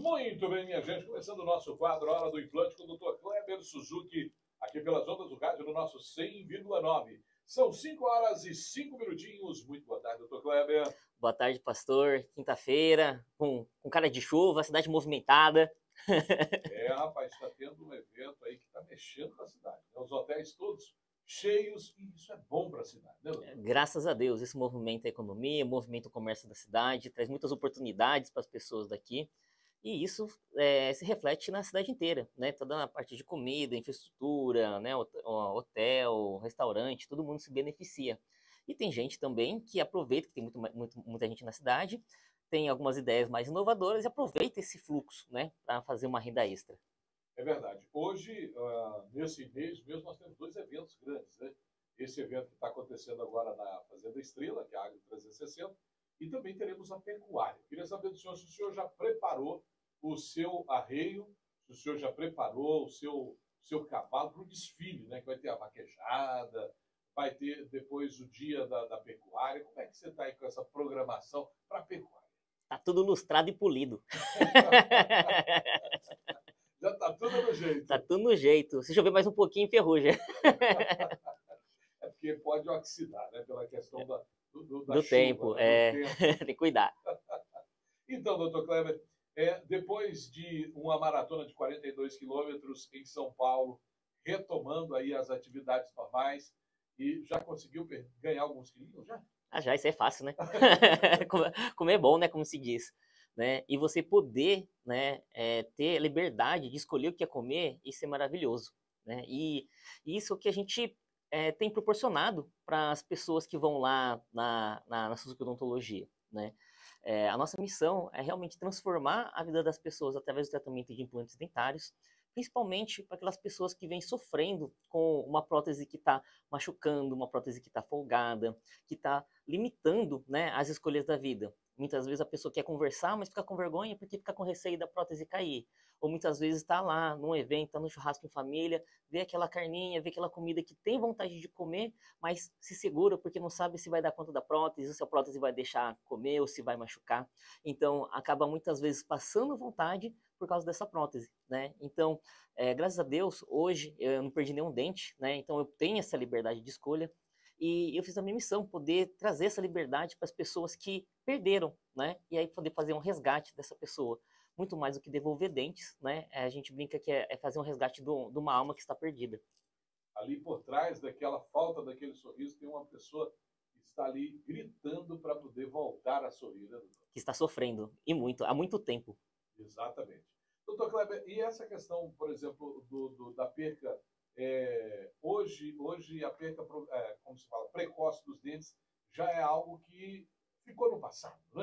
Muito bem, minha gente, começando o nosso quadro Hora do Implante com o Dr. Kleber Suzuki, aqui pelas ondas do rádio no nosso 100,9. São 5 horas e 5 minutinhos. Muito boa tarde, Dr. Kleber. Boa tarde, pastor. Quinta-feira, com cara de chuva, cidade movimentada. Rapaz, está tendo um evento aí que está mexendo na cidade, né? Os hotéis todos cheios, e isso é bom para a cidade, né, doutor? Graças a Deus, esse movimenta a economia, movimenta o comércio da cidade, traz muitas oportunidades para as pessoas daqui. E isso se reflete na cidade inteira, né? Toda a parte de comida, infraestrutura, né? Hotel, restaurante, todo mundo se beneficia. E tem gente também que aproveita, que tem muita gente na cidade, tem algumas ideias mais inovadoras e aproveita esse fluxo, né? Para fazer uma renda extra. É verdade. Hoje, nesse mês mesmo, nós temos 2 eventos grandes, né? Esse evento que está acontecendo agora na Fazenda Estrela, que é a Agro 360, e também teremos a pecuária. Queria saber do senhor se o senhor já preparou o seu arreio, se o senhor já preparou o seu cavalo para o desfile, né? Que vai ter a vaquejada, vai ter depois o dia da pecuária. Como é que você está aí com essa programação para a pecuária? Tá tudo lustrado e polido. Já tá tudo no jeito. Tá tudo no jeito. Se chover mais um pouquinho, enferruja. É porque pode oxidar, né? Pela questão da do chuva, tempo. Né? Do tempo. Tem que cuidar. Então, doutor Kleber, depois de uma maratona de 42 quilômetros em São Paulo, retomando aí as atividades normais, e já conseguiu ganhar alguns quilinhos, já? Já, isso é fácil, né? Comer é bom, né? Como se diz. Né? E você poder, né, ter liberdade de escolher o que é comer, isso é maravilhoso. Né? E isso que a gente tem proporcionado para as pessoas que vão lá na Suzuki Odontologia. Né? A nossa missão é realmente transformar a vida das pessoas através do tratamento de implantes dentários, principalmente para aquelas pessoas que vêm sofrendo com uma prótese que está machucando, uma prótese que está folgada, que está limitando, né, as escolhas da vida. Muitas vezes a pessoa quer conversar, mas fica com vergonha porque fica com receio da prótese cair. Ou muitas vezes está lá num evento, está no churrasco em família, vê aquela carninha, vê aquela comida que tem vontade de comer, mas se segura porque não sabe se vai dar conta da prótese, se a prótese vai deixar comer ou se vai machucar. Então, acaba muitas vezes passando vontade por causa dessa prótese, né? Então, graças a Deus, hoje eu não perdi nenhum dente, né? Então eu tenho essa liberdade de escolha e eu fiz a minha missão, poder trazer essa liberdade para as pessoas que perderam, né? E aí poder fazer um resgate dessa pessoa, muito mais do que devolver dentes, né? A gente brinca que é fazer um resgate de uma alma que está perdida. Ali por trás daquela falta daquele sorriso tem uma pessoa que está ali gritando para poder voltar a sorrir, né, doutor? Que está sofrendo, e muito, há muito tempo. Exatamente. Doutor Kleber, e essa questão, por exemplo, da perca, hoje a perca, como se fala, precoce dos dentes, já é algo que ficou no passado, não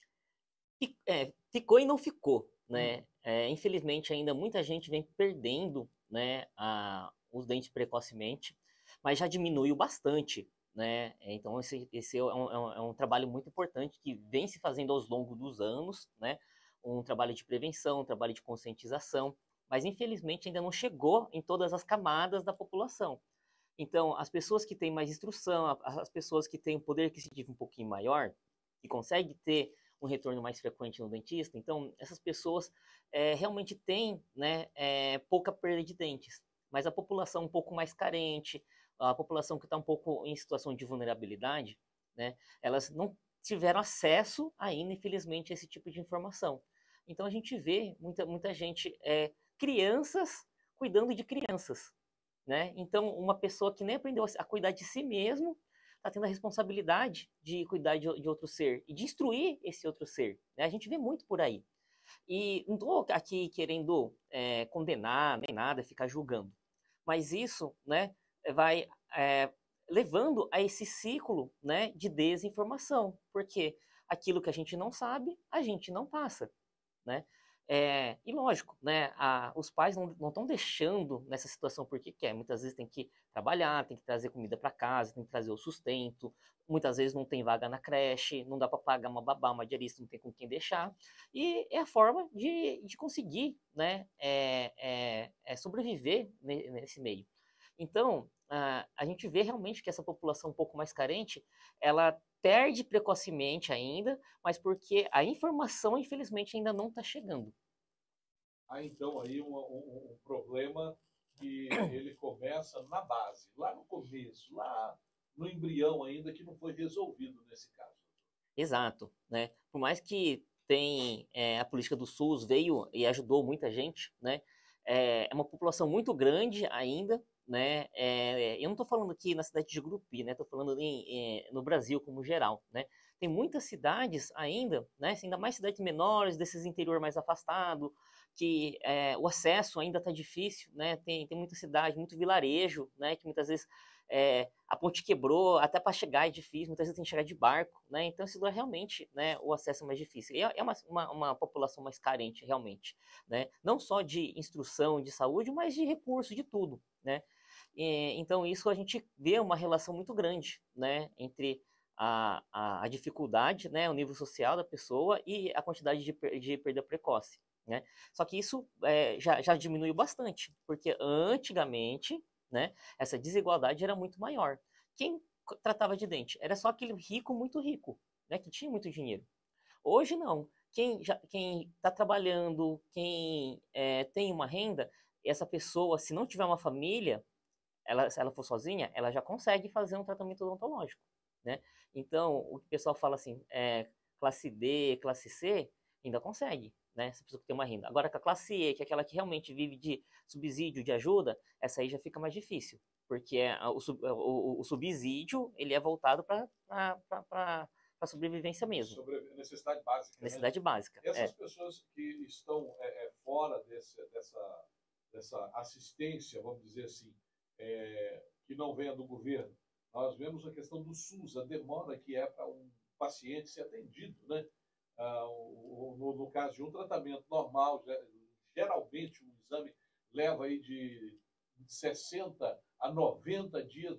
é? Ficou e não ficou, né? Infelizmente, ainda muita gente vem perdendo, né, os dentes precocemente, mas já diminuiu bastante, né? Então, esse é um trabalho muito importante que vem se fazendo ao longo dos anos, né? Um trabalho de prevenção, um trabalho de conscientização, mas infelizmente ainda não chegou em todas as camadas da população. Então, as pessoas que têm mais instrução, as pessoas que têm um poder aquisitivo um pouquinho maior, que conseguem ter um retorno mais frequente no dentista, então essas pessoas realmente têm, né, pouca perda de dentes, mas a população um pouco mais carente, a população que está um pouco em situação de vulnerabilidade, né, elas não tiveram acesso ainda, infelizmente, a esse tipo de informação. Então a gente vê muita gente, crianças cuidando de crianças, né? Então uma pessoa que nem aprendeu a cuidar de si mesmo está tendo a responsabilidade de cuidar de outro ser e de instruir esse outro ser, né? A gente vê muito por aí. E não estou aqui querendo condenar nem nada, ficar julgando, mas isso, né, vai levando a esse ciclo, né, de desinformação, porque aquilo que a gente não sabe, a gente não passa, né? E lógico, né, os pais não estão deixando nessa situação porque quer. Muitas vezes tem que trabalhar, tem que trazer comida para casa, tem que trazer o sustento. Muitas vezes não tem vaga na creche, não dá para pagar uma babá, uma diarista, não tem com quem deixar. E é a forma de conseguir, né, sobreviver nesse meio. Então, a gente vê realmente que essa população um pouco mais carente, ela perde precocemente ainda, mas porque a informação, infelizmente, ainda não está chegando. há então aí um problema que ele começa na base, lá no começo, lá no embrião ainda, que não foi resolvido nesse caso. Exato, né? Por mais que a política do SUS veio e ajudou muita gente, né? É uma população muito grande ainda, né? Eu não estou falando aqui na cidade de Gurupi, né? Estou falando no Brasil como geral, né? Tem muitas cidades ainda, né? Ainda mais cidades menores, desses interior mais afastado, que o acesso ainda está difícil, né? Tem muita cidade, muito vilarejo, né? Que muitas vezes a ponte quebrou, até para chegar é difícil, muitas vezes tem que chegar de barco, né? Então isso é realmente, né, o acesso é mais difícil. E é uma população mais carente, realmente, né? Não só de instrução, de saúde, mas de recurso, de tudo, né? Então isso a gente vê uma relação muito grande, né, entre a dificuldade, né, o nível social da pessoa e a quantidade de perda precoce, né? Só que isso já diminuiu bastante, porque antigamente, né, essa desigualdade era muito maior. Quem tratava de dente? Era só aquele rico, muito rico, né, que tinha muito dinheiro. Hoje não. Quem está trabalhando, quem tem uma renda, essa pessoa, se não tiver uma família, se ela for sozinha, ela já consegue fazer um tratamento odontológico, né? Então, o que o pessoal fala assim, classe D, classe C, ainda consegue, né? Essa pessoa que tem uma renda. Agora, com a classe E, que é aquela que realmente vive de subsídio, de ajuda, essa aí já fica mais difícil, porque o subsídio, ele é voltado para a sobrevivência mesmo. Necessidade básica. Necessidade básica. Essas pessoas que estão fora dessa assistência, vamos dizer assim, que não venha do governo, nós vemos a questão do SUS, a demora que é para um paciente ser atendido, né? No caso de um tratamento normal, geralmente um exame leva aí de 60 a 90 dias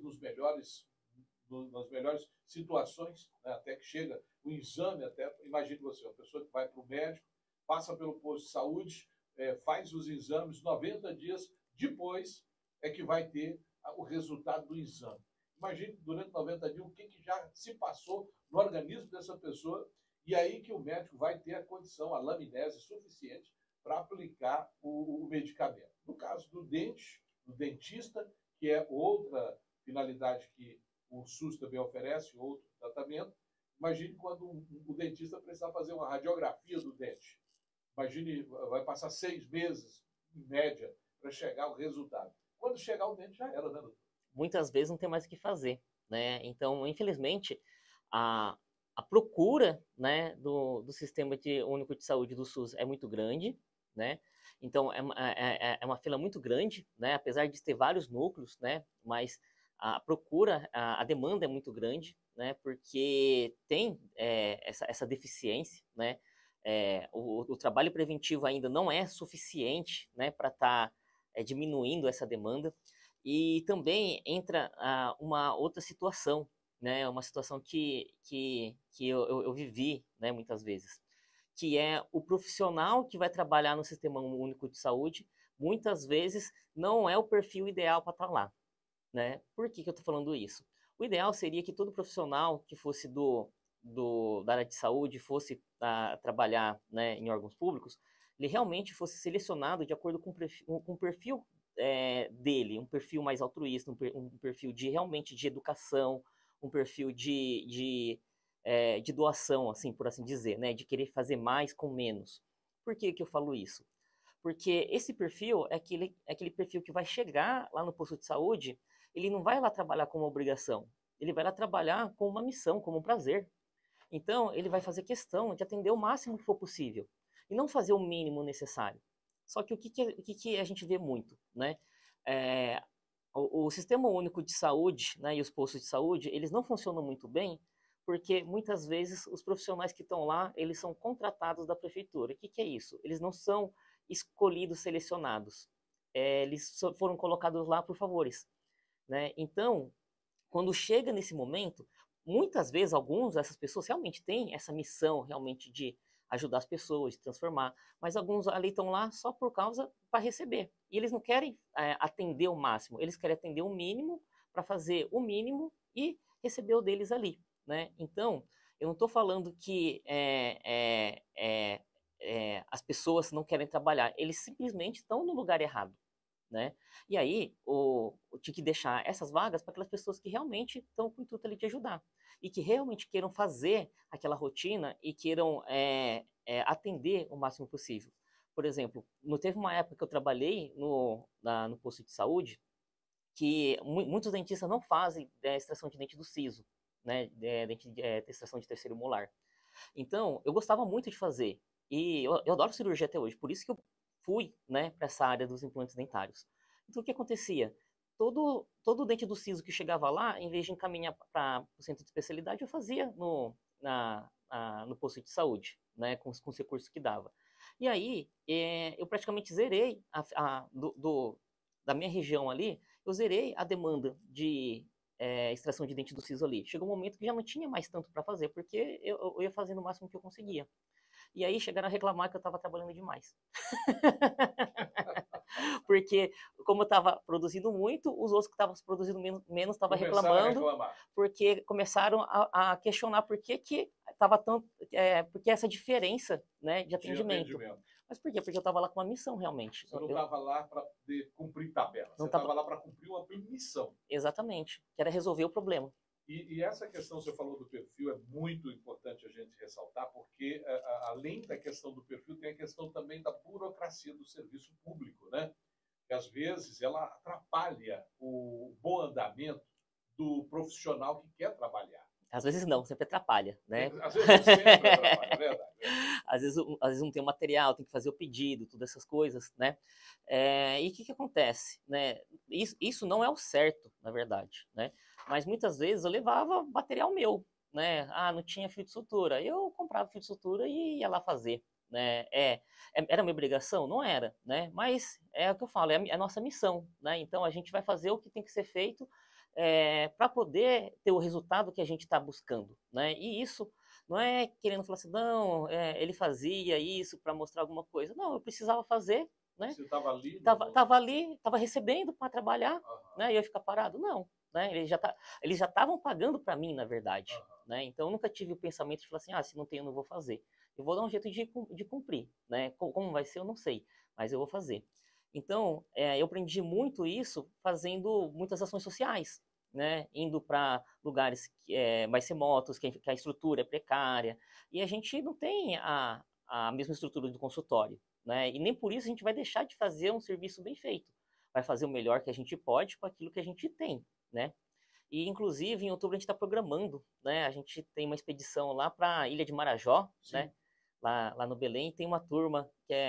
nas melhores situações, né? Até que chega o exame, imagine você, uma pessoa que vai para o médico, passa pelo posto de saúde, faz os exames, 90 dias depois é que vai ter o resultado do exame. Imagine, durante 90 dias, o que já se passou no organismo dessa pessoa, e aí que o médico vai ter a condição, a lamínese suficiente para aplicar o medicamento. No caso do dentista, que é outra finalidade que o SUS também oferece, outro tratamento, imagine quando o dentista precisar fazer uma radiografia do dente. Imagine, vai passar 6 meses, em média, para chegar o resultado. Quando chegar o dente, já era, né, doutor? Muitas vezes não tem mais o que fazer, né? Então, infelizmente, a procura, né, do sistema único de saúde do SUS é muito grande, né? Então, é uma fila muito grande, né? Apesar de ter vários núcleos, né? Mas a procura, a demanda é muito grande, né? Porque tem essa deficiência, né? O trabalho preventivo ainda não é suficiente, né? Para estar diminuindo essa demanda. E também entra uma outra situação, né? Uma situação que eu vivi, né, muitas vezes, que é o profissional que vai trabalhar no Sistema Único de Saúde, muitas vezes não é o perfil ideal para estar lá, né? Por que eu estou falando isso? O ideal seria que todo profissional que fosse da área de saúde fosse trabalhar, né, em órgãos públicos, ele realmente fosse selecionado de acordo com o perfil dele, um perfil mais altruísta, um perfil realmente de educação, um perfil de doação, assim, por assim dizer, né? De querer fazer mais com menos. Por que eu falo isso? Porque esse perfil é aquele perfil que vai chegar lá no posto de saúde, ele não vai lá trabalhar com uma obrigação, ele vai lá trabalhar com uma missão, como um prazer. Então, ele vai fazer questão de atender o máximo que for possível e não fazer o mínimo necessário. Só que o que a gente vê muito, né? O Sistema Único de Saúde, né, e os postos de saúde, eles não funcionam muito bem porque muitas vezes os profissionais que estão lá, eles são contratados da prefeitura. O que é isso? Eles não são escolhidos, selecionados. Eles foram colocados lá por favores, né? Então, quando chega nesse momento, muitas vezes essas pessoas realmente têm essa missão realmente de ajudar as pessoas, de transformar, mas alguns ali estão lá só por causa para receber. E eles não querem atender o máximo, eles querem atender o mínimo para fazer o mínimo e receber o deles ali, né? Então, eu não estou falando que as pessoas não querem trabalhar, eles simplesmente estão no lugar errado, né? E aí, eu tinha que deixar essas vagas para aquelas pessoas que realmente estão com o intuito ali de ajudar e que realmente queiram fazer aquela rotina e queiram atender o máximo possível. Por exemplo, teve uma época que eu trabalhei no posto de saúde que muitos dentistas não fazem extração de dente do siso, né? Extração de terceiro molar. Então, eu gostava muito de fazer. E eu adoro cirurgia até hoje, por isso que eu fui, né, para essa área dos implantes dentários. Então, o que acontecia? Todo dente do siso que chegava lá, em vez de encaminhar para o centro de especialidade, eu fazia no posto de saúde, né, com os recursos que dava. E aí, eu praticamente zerei da minha região ali, eu zerei a demanda de extração de dente do siso ali. Chegou um momento que já não tinha mais tanto para fazer, porque eu ia fazendo o máximo que eu conseguia. E aí chegaram a reclamar que eu estava trabalhando demais. Porque, como eu estava produzindo muito, os outros que estavam produzindo menos estavam reclamando, porque começaram a questionar por que estava tanto, porque essa diferença, né, de atendimento. Mas por quê? Porque eu estava lá com uma missão, realmente. Você não estava lá para cumprir tabela, você estava lá para cumprir uma missão. Exatamente, que era resolver o problema. E essa questão que você falou do perfil é muito importante a gente ressaltar, porque além da questão do perfil, tem a questão também da burocracia do serviço público, né? Que às vezes ela atrapalha o bom andamento do profissional que quer trabalhar. Às vezes não, sempre atrapalha, né? Às vezes sempre atrapalha, é verdade. Às vezes não tem o material, tem que fazer o pedido, todas essas coisas, né? E o que acontece, né? Isso não é o certo, na verdade, né? Mas muitas vezes eu levava material meu, né? Não tinha fio de sutura. Eu comprava fio de sutura e ia lá fazer, né? Era minha obrigação? Não era, né? Mas é o que eu falo, é a nossa missão, né? Então a gente vai fazer o que tem que ser feito para poder ter o resultado que a gente está buscando, né? E isso não é querendo falar assim, não, ele fazia isso para mostrar alguma coisa. Não, eu precisava fazer, né? Você estava ali? Estava ali, estava recebendo para trabalhar, né? E eu ia ficar parado? Não, né? Eles já estavam pagando para mim, na verdade, né? Então eu nunca tive o pensamento de falar assim, se não tem, eu não vou fazer. Eu vou dar um jeito de cumprir, né? Como vai ser, eu não sei, mas eu vou fazer. Então, eu aprendi muito isso fazendo muitas ações sociais, né? Indo para lugares mais remotos, que a estrutura é precária, e a gente não tem a mesma estrutura do consultório, né? E nem por isso a gente vai deixar de fazer um serviço bem feito. Vai fazer o melhor que a gente pode com aquilo que a gente tem, né? E, inclusive, em outubro a gente está programando, né? A gente tem uma expedição lá para a Ilha de Marajó, né? Lá no Belém, tem uma turma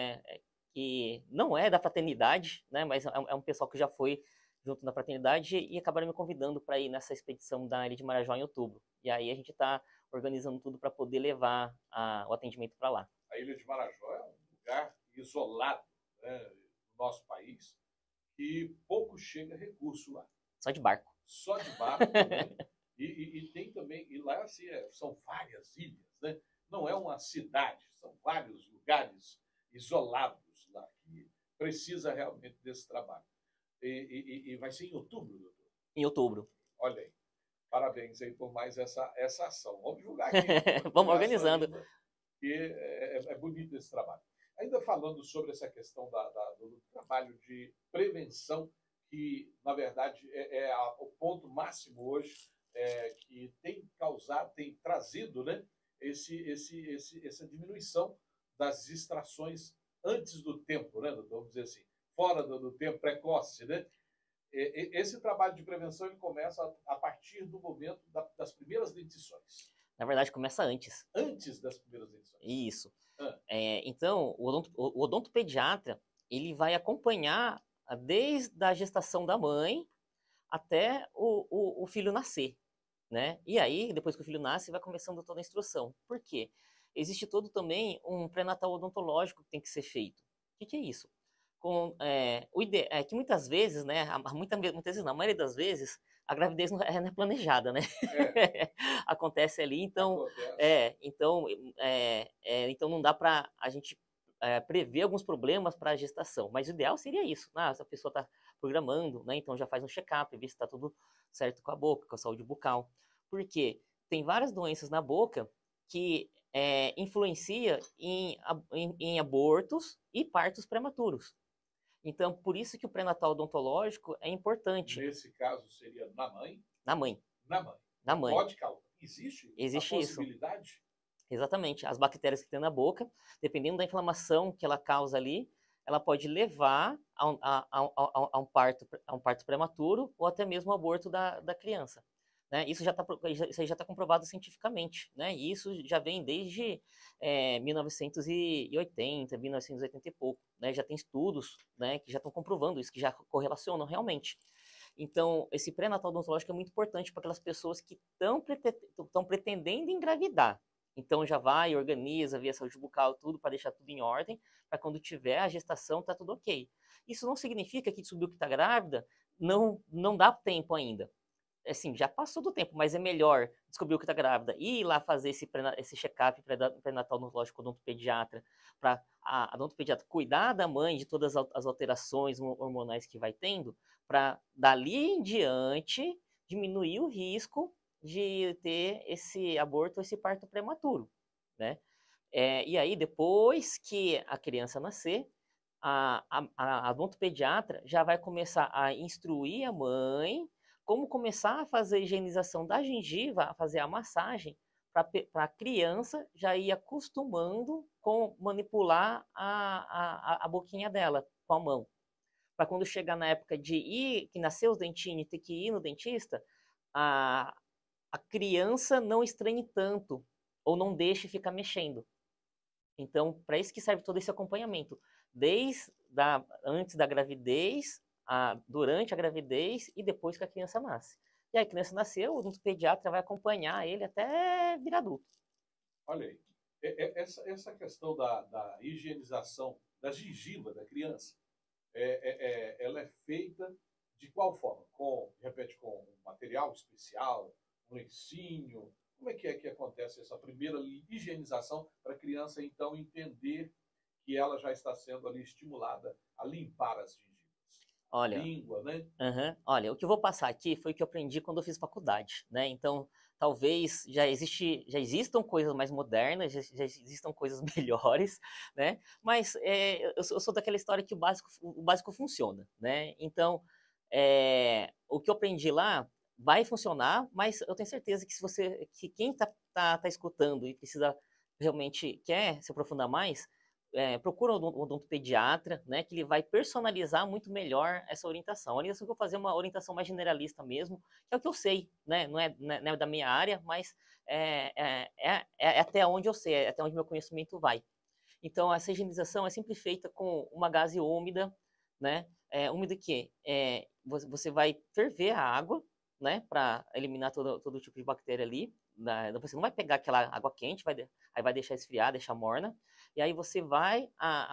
que não é da fraternidade, né? Mas é um pessoal que já foi junto na fraternidade e acabaram me convidando para ir nessa expedição da Ilha de Marajó em outubro. E aí a gente está organizando tudo para poder levar o atendimento para lá. A Ilha de Marajó é um lugar isolado, né, no nosso país, que pouco chega recurso lá. Só de barco. Só de barco, né? E tem também, e lá assim, são várias ilhas, né? Não é uma cidade, são vários lugares isolados lá, que precisa realmente desse trabalho. E vai ser em outubro, doutor? Em outubro. Olha aí. Parabéns aí por mais essa ação. Vamos divulgar aqui. Vamos organizando. Que é bonito esse trabalho. Ainda falando sobre essa questão do trabalho de prevenção, que, na verdade, o ponto máximo hoje, que tem causado, tem trazido, né, essa diminuição das extrações antes do tempo, né, vamos dizer assim, fora do tempo precoce, né? Esse trabalho de prevenção ele começa a partir do momento das primeiras dentições. Na verdade, começa antes. Antes das primeiras dentições. Isso. Então, o odontopediatra ele vai acompanhar desde a gestação da mãe até o filho nascer, né? E aí, depois que o filho nasce, vai começando toda a instrução. Por quê? Existe todo também um pré-natal odontológico que tem que ser feito. O que é isso? Que muitas vezes, né? Muitas vezes, na maioria das vezes, a gravidez não é planejada, né? Acontece ali, então, então não dá para a gente prever alguns problemas para a gestação. Mas o ideal seria isso, né? Se a pessoa está programando, né? Então já faz um check-up, vê se está tudo certo com a boca, com a saúde bucal. Porque tem várias doenças na boca que influencia em abortos e partos prematuros. Então, por isso que o pré-natal odontológico é importante. Nesse caso, seria na mãe? Na mãe. Na mãe. Na mãe. Pode causar. Existe a possibilidade? Isso. Exatamente. As bactérias que tem na boca, dependendo da inflamação que ela causa ali, ela pode levar a um parto prematuro ou até mesmo ao aborto da criança. Né? Isso já está comprovado cientificamente. Né? E isso já vem desde 1980, 1980 e pouco. Né? Já tem estudos, né, que já estão comprovando isso, que já correlacionam realmente. Então, esse pré-natal odontológico é muito importante para aquelas pessoas que estão pretendendo engravidar. Então, já vai, organiza, vê a saúde bucal, tudo, para deixar tudo em ordem, para quando tiver a gestação, tá tudo ok. Isso não significa que descobriu que está grávida, não dá tempo ainda. Assim, já passou do tempo, mas é melhor descobrir que está grávida e ir lá fazer esse check-up pré-natal odontológico com o odontopediatra, para a odontopediatra cuidar da mãe de todas as alterações hormonais que vai tendo, para dali em diante diminuir o risco de ter esse aborto ou esse parto prematuro, né? E aí, depois que a criança nascer, a odontopediatra já vai começar a instruir a mãe como começar a fazer a higienização da gengiva, a fazer a massagem, para a criança já ir acostumando com manipular a boquinha dela com a mão. Para quando chegar na época de ir, que nascer os dentinhos e ter que ir no dentista, a criança não estranhe tanto, ou não deixe ficar mexendo. Então, para isso que serve todo esse acompanhamento. Antes da gravidez, durante a gravidez e depois que a criança nasce. E aí a criança nasceu, o pediatra vai acompanhar ele até virar adulto. Olha aí, essa questão da higienização da gengiva da criança, ela é feita de qual forma? De repente, com um material especial, um lencinho? Como é que acontece essa primeira higienização para a criança, então, entender que ela já está sendo ali estimulada a limpar as gengivas? Olha, língua, né? Olha, o que eu vou passar aqui foi o que eu aprendi quando eu fiz faculdade, né? Então, talvez já existam coisas mais modernas, já existam coisas melhores, né? Mas eu sou daquela história que o básico funciona, né? Então, o que eu aprendi lá vai funcionar, mas eu tenho certeza que quem tá escutando e precisa realmente quer se aprofundar mais, procura um odontopediatra, né, que ele vai personalizar muito melhor essa orientação. A orientação que eu vou fazer é uma orientação mais generalista mesmo, que é o que eu sei, né, não é da minha área, mas é até onde eu sei, é até onde meu conhecimento vai. Então, essa higienização é sempre feita com uma gaze úmida, né, úmida que você vai ferver a água, né, para eliminar todo tipo de bactéria ali. Você não vai pegar aquela água quente, aí vai deixar esfriar, deixar morna. E aí você vai,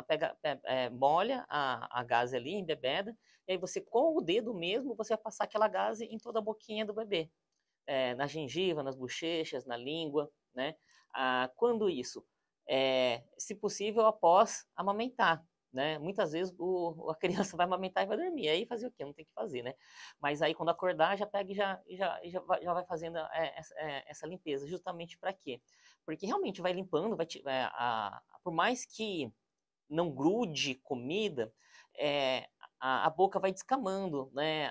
molha a gaze ali, embebeda, e aí você, com o dedo mesmo, você vai passar aquela gaze em toda a boquinha do bebê. Na gengiva, nas bochechas, na língua, né? Quando isso? Se possível, após amamentar. Né? Muitas vezes a criança vai amamentar e vai dormir, aí fazer o quê? Não tem que fazer, né? Mas aí quando acordar, já pega e já vai fazendo essa limpeza, justamente para quê? Porque realmente vai limpando, por mais que não grude comida, a boca vai descamando, né?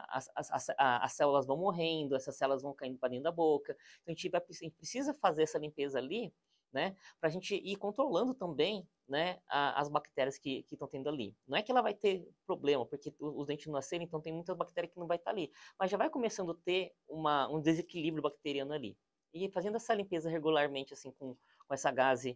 As células vão morrendo, essas células vão caindo para dentro da boca. Então a gente precisa fazer essa limpeza ali, né? Para a gente ir controlando também, né? As bactérias que estão tendo ali. Não é que ela vai ter problema, porque os dentes não nasceram, então tem muitas bactérias que não vai estar ali. Mas já vai começando a ter um desequilíbrio bacteriano ali. E fazendo essa limpeza regularmente, assim, com essa gaze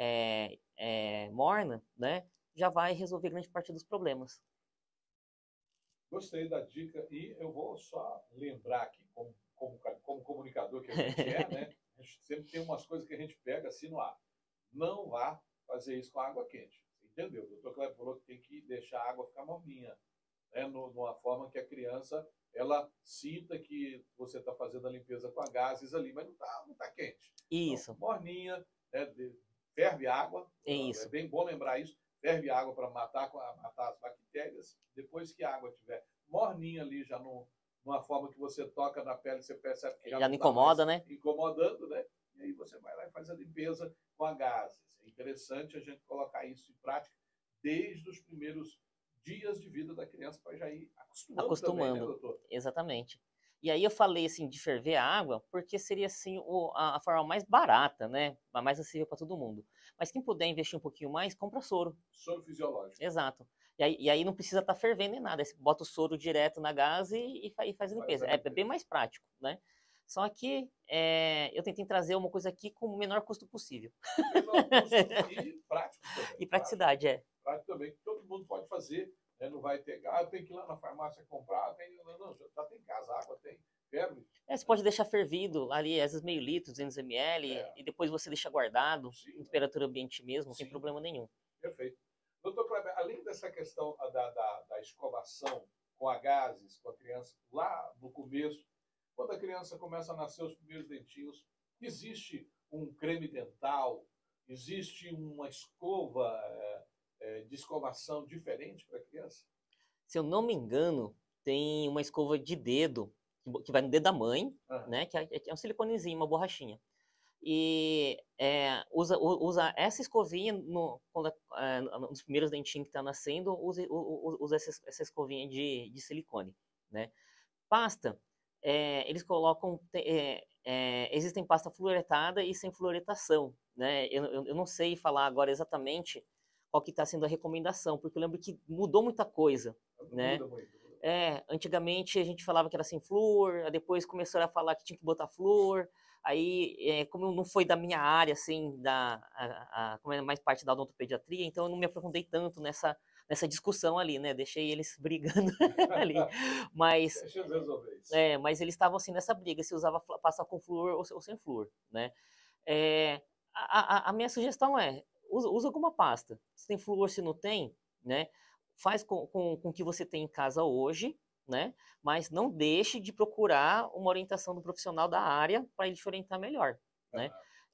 morna, né? Já vai resolver grande parte dos problemas. Gostei da dica e eu vou só lembrar aqui, como comunicador que a gente né? A gente sempre tem umas coisas que a gente pega assim no ar. Não vá fazer isso com água quente. Entendeu? O doutor Cleber falou que tem que deixar a água ficar morninha, né? Numa forma que a criança ela sinta que você está fazendo a limpeza com a gases ali, mas não tá quente. Isso. Então, morninha, né? Ferve água. Isso. É bem bom lembrar isso. Ferve água para matar as bactérias. Depois que a água estiver morninha ali, já numa forma que você toca na pele, você percebe que já não tá incomoda, né? Incomodando, né? e aí você vai lá e faz a limpeza com a gases. É interessante a gente colocar isso em prática desde os primeiros dias de vida da criança, para já ir acostumando também, né, Acostumando, doutor? exatamente. E aí eu falei assim de ferver a água, porque seria assim a forma mais barata, né? A mais acessível para todo mundo. Mas quem puder investir um pouquinho mais, compra soro. Soro fisiológico. Exato. E aí não precisa estar fervendo nem nada. Aí você bota o soro direto na gás e faz a limpeza. É bem mais prático, né? Só que eu tentei trazer uma coisa aqui com o menor custo possível. Menor custo e prático também. E praticidade, Prático também, que todo mundo pode fazer. Né? Não vai ter, tem que ir lá na farmácia comprar. Não, já tem em casa, água tem, ferve. você pode deixar fervido ali, às vezes meio litro, 200 ml, e depois você deixa guardado, em temperatura ambiente mesmo, não tem problema nenhum. Perfeito. Doutor Kleber, além dessa questão da escovação com a gases, com a criança, lá no começo, quando a criança começa a nascer os primeiros dentinhos, existe um creme dental, existe uma escova de escovação diferente para a criança? Se eu não me engano, tem uma escova de dedo, que vai no dedo da mãe, né? Que é um siliconezinho, uma borrachinha. E usa essa escovinha nos primeiros dentinhos que está nascendo, usa essa escovinha de silicone, né? Pasta, eles colocam, existem pasta fluoretada e sem fluoretação, né? Eu não sei falar agora exatamente qual que está sendo a recomendação, porque eu lembro que mudou muita coisa, né? Muda muito. Antigamente a gente falava que era sem flúor, depois começaram a falar que tinha que botar flúor. Aí, como não foi da minha área, assim, como é mais parte da odontopediatria, então eu não me aprofundei tanto nessa discussão ali, né? Deixei eles brigando ali. Mas, Deixa eu resolver isso. mas eles estavam assim nessa briga, se usava pasta com flúor ou sem flúor, né? A minha sugestão usa alguma pasta. Se tem flúor, se não tem, né? Faz com o que você tem em casa hoje, né? Mas não deixe de procurar uma orientação do profissional da área para ele te orientar melhor, né?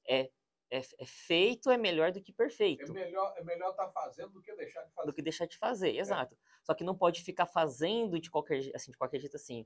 Feito é melhor do que perfeito. É melhor estar fazendo do que deixar de fazer. Do que deixar de fazer, exato. Só que não pode ficar fazendo de qualquer jeito assim,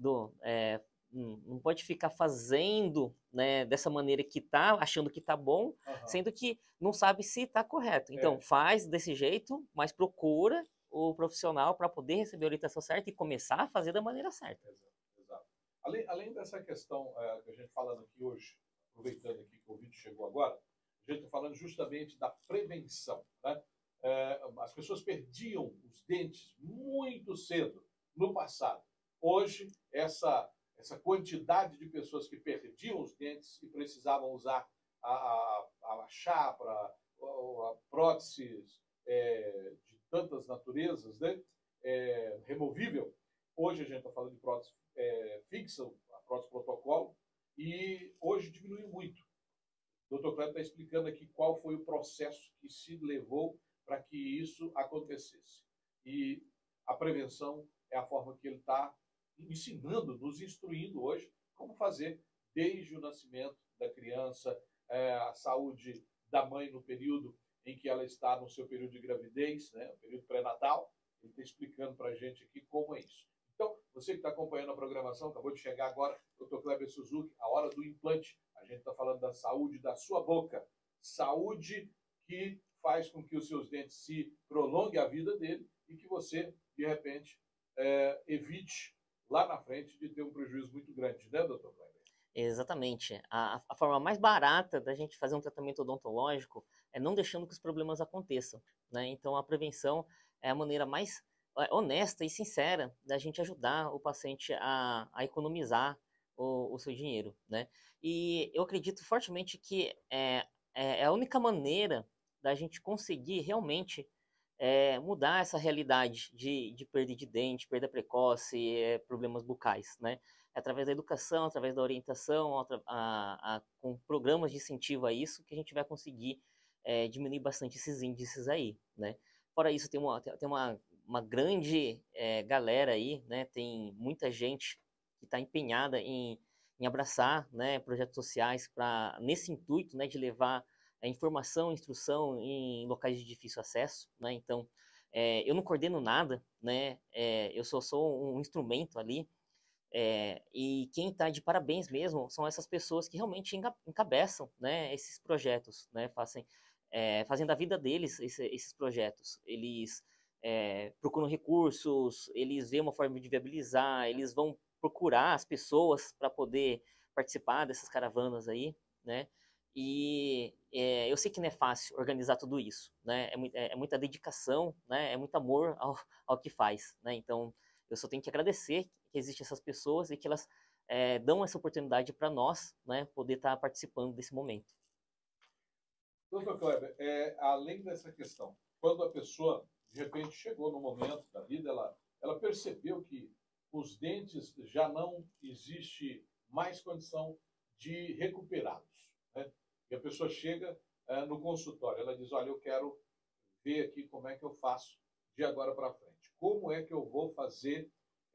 não pode ficar fazendo, né, dessa maneira que tá, achando que tá bom, sendo que não sabe se tá correto. Então, faz desse jeito, mas procura o profissional para poder receber a orientação certa e começar a fazer da maneira certa. Exato. Além dessa questão que a gente falando aqui hoje, aproveitando aqui que o vídeo chegou agora, a gente está falando justamente da prevenção, né? As pessoas perdiam os dentes muito cedo no passado. Hoje, essa quantidade de pessoas que perdiam os dentes e precisavam usar a chapa, a próteses de tantas naturezas, né? Removível. Hoje a gente está falando de prótese fixa, a prótese protocolo, e hoje diminuiu muito. O Dr. Kleber está explicando aqui qual foi o processo que se levou para que isso acontecesse. E a prevenção é a forma que ele está ensinando, nos instruindo hoje como fazer desde o nascimento da criança, a saúde da mãe no período em que ela está no seu período de gravidez, né, o período pré-natal. Ele está explicando para a gente aqui como é isso. Então, você que está acompanhando a programação, acabou de chegar agora, Dr. Kleber Suzuki, a hora do implante. A gente está falando da saúde da sua boca. Saúde que faz com que os seus dentes se prolonguem a vida dele e que você, de repente, evite lá na frente de ter um prejuízo muito grande, né, doutor Kleber? Exatamente. A forma mais barata da gente fazer um tratamento odontológico é não deixando que os problemas aconteçam, né? Então, a prevenção é a maneira mais honesta e sincera da gente ajudar o paciente a economizar o seu dinheiro, né? E eu acredito fortemente que é a única maneira da gente conseguir realmente mudar essa realidade de perda de dente, perda precoce, problemas bucais, né? Através da educação, através da orientação, com programas de incentivo a isso, que a gente vai conseguir diminuir bastante esses índices aí, né? Fora isso, tem uma grande galera aí, né? Tem muita gente que está empenhada em abraçar, né, projetos sociais nesse intuito, né, de levar informação, instrução em locais de difícil acesso, né? Então, eu não coordeno nada, né? Eu só sou um instrumento ali. E quem está de parabéns mesmo são essas pessoas que realmente encabeçam, né, esses projetos, né, fazem da vida deles esses projetos. Eles procuram recursos, eles veem uma forma de viabilizar, eles vão procurar as pessoas para poder participar dessas caravanas aí, né? E eu sei que não é fácil organizar tudo isso, né? É muita dedicação, né? É muito amor ao que faz, né? Então, eu só tenho que agradecer que existem essas pessoas e que elas dão essa oportunidade para nós, né? Poder estar participando desse momento. Doutor Kleber, além dessa questão, quando a pessoa, de repente, chegou no momento da vida, ela percebeu que os dentes já não existe mais condição de recuperá-los, né? E a pessoa chega no consultório, ela diz, olha, eu quero ver aqui como é que eu faço de agora para frente. Como é que eu vou fazer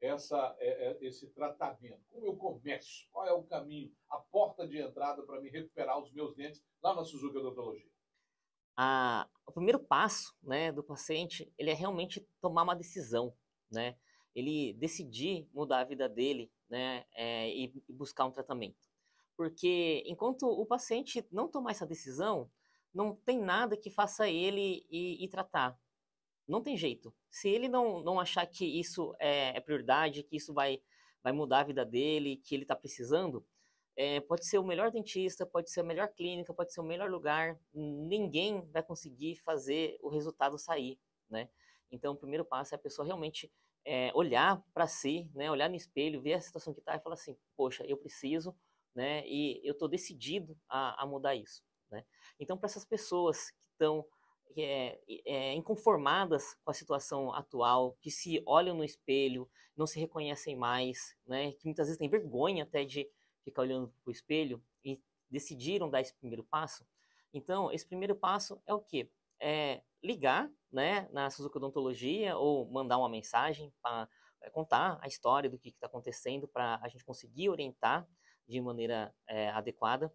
esse tratamento? Como eu começo? Qual é o caminho, a porta de entrada para me recuperar os meus dentes lá na Suzuki Odontologia? O primeiro passo, né, do paciente, ele é realmente tomar uma decisão, né? Ele decidir mudar a vida dele, né, e buscar um tratamento. Porque enquanto o paciente não tomar essa decisão, não tem nada que faça ele ir tratar. Não tem jeito. Se ele não achar que isso é prioridade, que isso vai mudar a vida dele, que ele está precisando, pode ser o melhor dentista, pode ser a melhor clínica, pode ser o melhor lugar, ninguém vai conseguir fazer o resultado sair, né? Então, o primeiro passo é a pessoa realmente olhar para si, né? Olhar no espelho, ver a situação que está e falar assim, poxa, eu preciso, né? E eu estou decidido a mudar isso, né? Então, para essas pessoas que estão inconformadas com a situação atual, que se olham no espelho, não se reconhecem mais, né? Que muitas vezes têm vergonha até de ficar olhando para o espelho e decidiram dar esse primeiro passo. Então, esse primeiro passo é o quê? É ligar, né, na Suzuki Odontologia ou mandar uma mensagem para contar a história do que está acontecendo para a gente conseguir orientar de maneira adequada.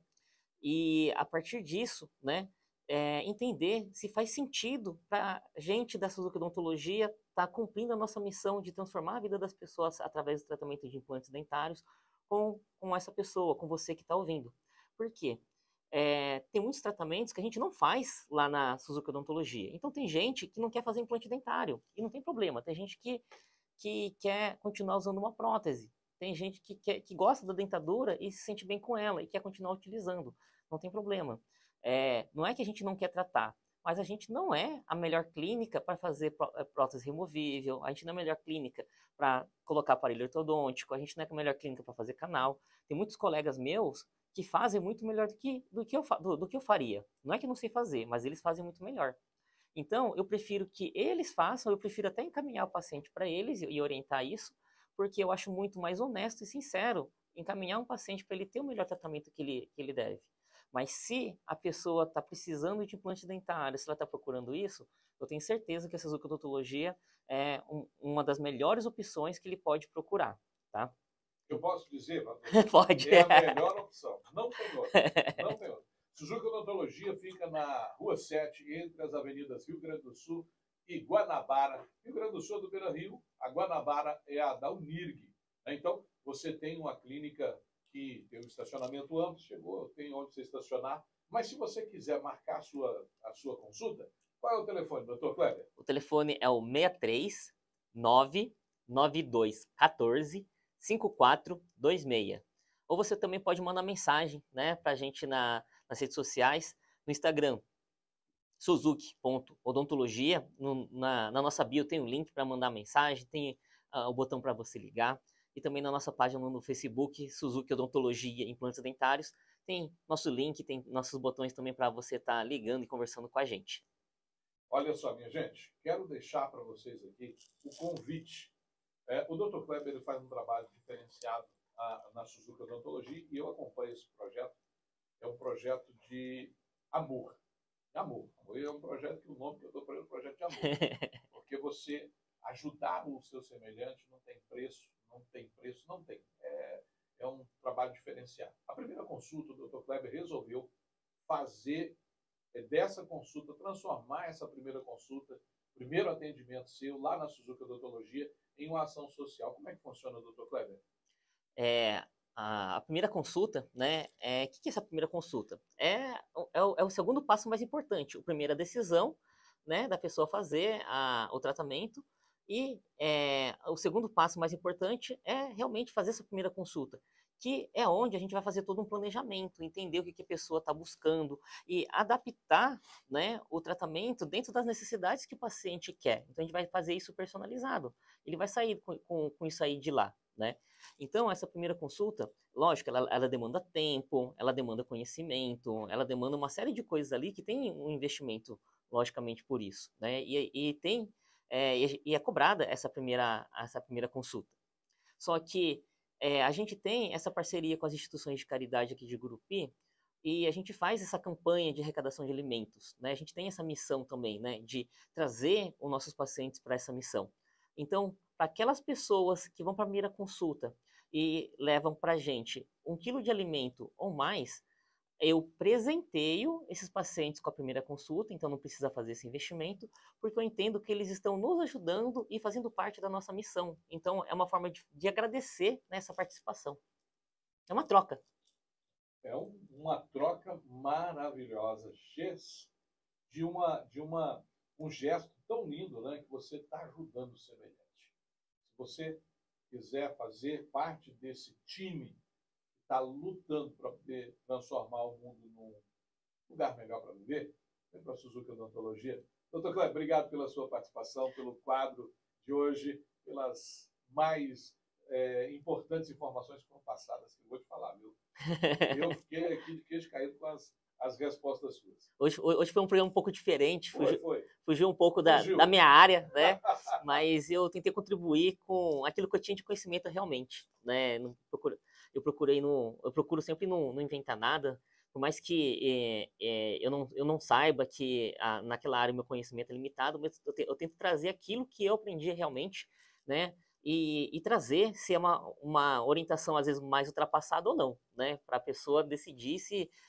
E a partir disso, né, entender se faz sentido para a gente da Suzuki Odontologia estar cumprindo a nossa missão de transformar a vida das pessoas através do tratamento de implantes dentários com essa pessoa, com você que está ouvindo. Por quê? Tem muitos tratamentos que a gente não faz lá na Suzuki Odontologia. Então tem gente que não quer fazer implante dentário e não tem problema. Tem gente que quer continuar usando uma prótese. Tem gente que gosta da dentadura e se sente bem com ela e quer continuar utilizando. Não tem problema. Não é que a gente não quer tratar, mas a gente não é a melhor clínica para fazer prótese removível, a gente não é a melhor clínica para colocar aparelho ortodôntico, a gente não é a melhor clínica para fazer canal. Tem muitos colegas meus que fazem muito melhor do que eu faria. Não é que eu não sei fazer, mas eles fazem muito melhor. Então, eu prefiro que eles façam, eu prefiro até encaminhar o paciente para eles e orientar isso, porque eu acho muito mais honesto e sincero encaminhar um paciente para ele ter o melhor tratamento que ele deve. Mas se a pessoa está precisando de implante dentário, se ela está procurando isso, eu tenho certeza que a Suzuki Odontologia é uma das melhores opções que ele pode procurar, tá? Eu posso dizer, Pode. É a melhor opção. Não tem outra. Não tem outra. Suzuki Odontologia fica na Rua 7, entre as avenidas Rio Grande do Sul e Guanabara. Rio Grande do Sul é do Beira-Rio, a Guanabara é a da Unirg. Então, você tem uma clínica que tem um estacionamento amplo, tem onde você estacionar. Mas se você quiser marcar a sua consulta, qual é o telefone, doutor Kleber? O telefone é o 63 992 14 5426. Ou você também pode mandar mensagem, né, para a gente nas redes sociais, no Instagram, suzuki.odontologia. Na nossa bio tem um link para mandar mensagem, tem o botão para você ligar. E também na nossa página no Facebook, Suzuki Odontologia Implantes Dentários, tem nosso link, tem nossos botões também para você estar ligando e conversando com a gente. Olha só, minha gente, quero deixar para vocês aqui o convite. O Dr. Kleber ele faz um trabalho diferenciado na Suzuki Odontologia e eu acompanho esse projeto. É um projeto de amor. Amor. É um projeto que o nome que eu dou para ele é um projeto de amor. Porque você ajudar o seu semelhante não tem preço, não tem. É um trabalho diferenciado. A primeira consulta, o Dr. Kleber resolveu fazer dessa consulta, transformar essa primeira consulta, primeiro atendimento seu lá na Suzuki Odontologia, em uma ação social. Como é que funciona, Dr. Kleber? a primeira consulta, né? O que é essa primeira consulta? É o segundo passo mais importante. O primeiro é a decisão, né, da pessoa fazer o tratamento. E o segundo passo mais importante é realmente fazer essa primeira consulta, que é onde a gente vai fazer todo um planejamento, entender o que a pessoa está buscando e adaptar, né, o tratamento dentro das necessidades que o paciente quer. Então, a gente vai fazer isso personalizado. Ele vai sair com isso aí de lá, né? Então, essa primeira consulta, lógico, ela demanda tempo, ela demanda conhecimento, ela demanda uma série de coisas ali que tem um investimento, logicamente, por isso, né? E é cobrada essa primeira consulta. Só que a gente tem essa parceria com as instituições de caridade aqui de Gurupi e a gente faz essa campanha de arrecadação de alimentos, né? A gente tem essa missão também, né, de trazer os nossos pacientes para essa missão. Então, para aquelas pessoas que vão para a primeira consulta e levam para a gente 1 quilo de alimento ou mais, eu presenteio esses pacientes com a primeira consulta, então não precisa fazer esse investimento, porque eu entendo que eles estão nos ajudando e fazendo parte da nossa missão. Então, é uma forma de agradecer nessa participação. É uma troca. É uma troca maravilhosa, cheia de um gesto tão lindo, né, que você está ajudando o semelhante. Se você quiser fazer parte desse time que está lutando para poder transformar o mundo num lugar melhor para viver, vem para a Suzuki Odontologia. Doutor Kleber, obrigado pela sua participação, pelo quadro de hoje, pelas mais importantes informações que foram passadas, que eu vou te falar, viu? Eu fiquei aqui de queixo caído com as respostas suas. Hoje foi um programa um pouco diferente, fugiu um pouco da minha área, né? Mas eu tentei contribuir com aquilo que eu tinha de conhecimento realmente, né? Eu procuro sempre não inventar nada, por mais que eu não saiba que naquela área o meu conhecimento é limitado, mas eu tento trazer aquilo que eu aprendi realmente, né? E trazer se é uma orientação às vezes mais ultrapassada ou não, né? Para a pessoa decidir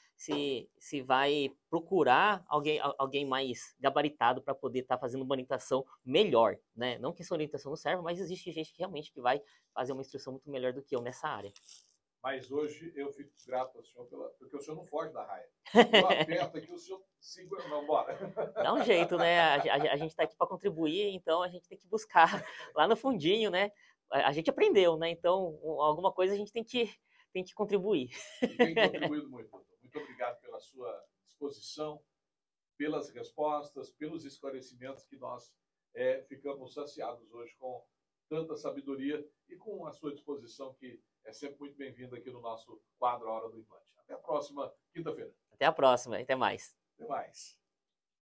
se vai procurar alguém mais gabaritado para poder estar fazendo uma orientação melhor, né? Não que essa orientação não serve, mas existe gente que realmente vai fazer uma instrução muito melhor do que eu nessa área. Mas hoje eu fico grato ao senhor, porque o senhor não foge da raia. Eu aperto aqui, o senhor segura. Não, bora. Dá um jeito, né? A gente está aqui para contribuir, então a gente tem que buscar lá no fundinho, né? A gente aprendeu, né? Então, alguma coisa a gente tem que contribuir. E tem contribuído muito, doutor. Muito obrigado pela sua disposição, pelas respostas, pelos esclarecimentos que nós ficamos saciados hoje com tanta sabedoria e com a sua disposição, que é sempre muito bem-vinda aqui no nosso quadro A Hora do Implante. Até a próxima quinta-feira. Até a próxima, até mais. Até mais.